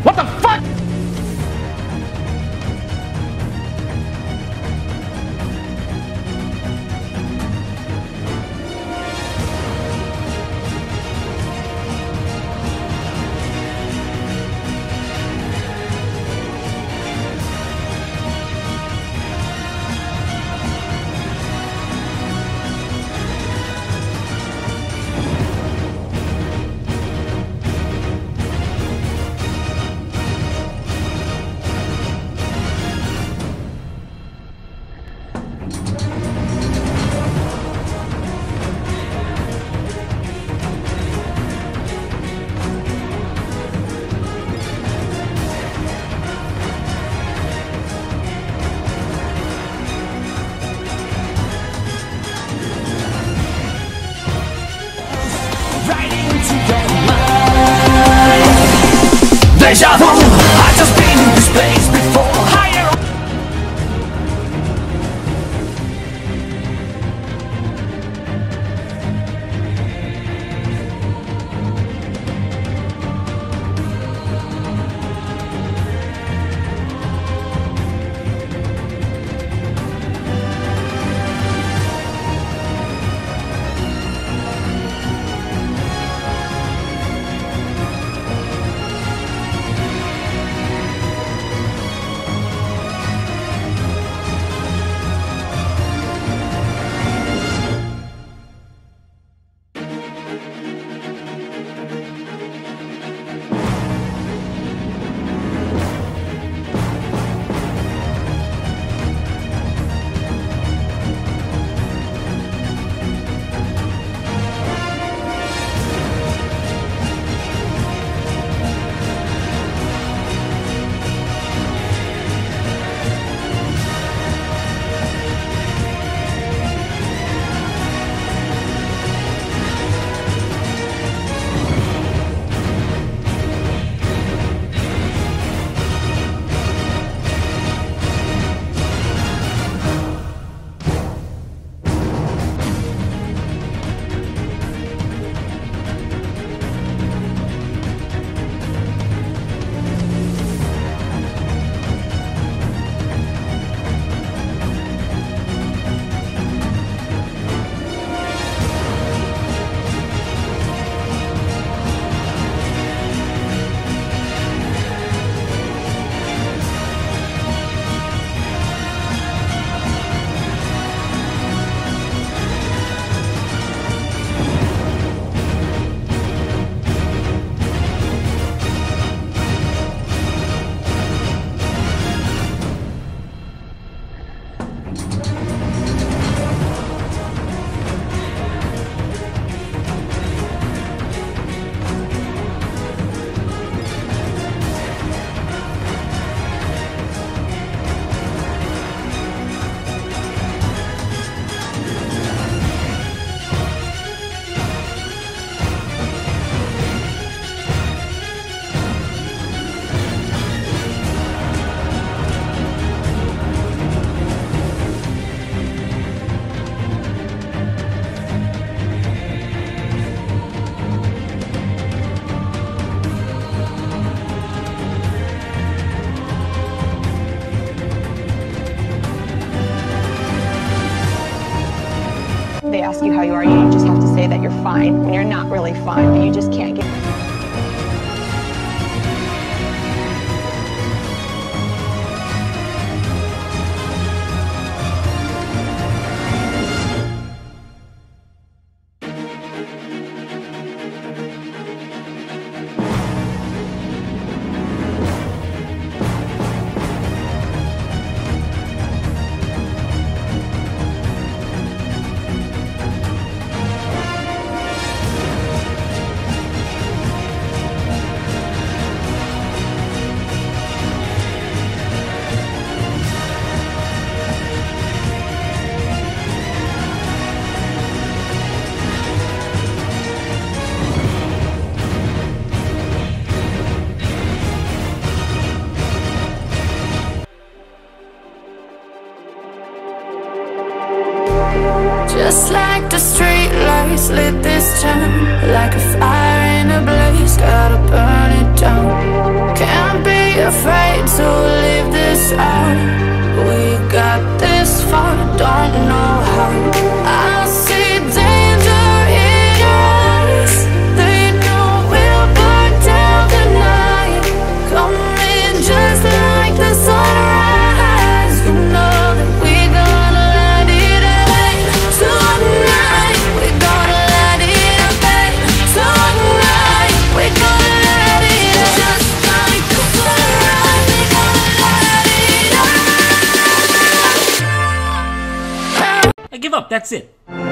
What the fuck? Deja vu, I've just been in this place before. Higher. They ask you how you are, you just have to say that you're fine when you're not really fine, but you just can't get... Just like the street lights lit this town, like a fire in a blaze, gotta burn it down. Can't afraid to leave this out. We got this far, don't know how. I see danger in your eyes. They know we'll burn down the night. Coming just like the sunrise. You know that we're gonna light it up tonight. We're gonna light it up tonight. We're gonna light it up just like the sunrise. We're gonna light it up. I give up, that's it.